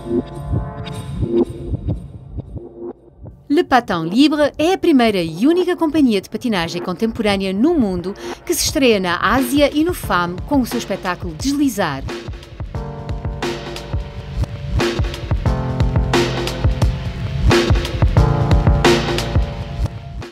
Le Patin Libre é a primeira e única companhia de patinagem contemporânea no mundo que se estreia na Ásia e no FAM com o seu espetáculo Deslizar.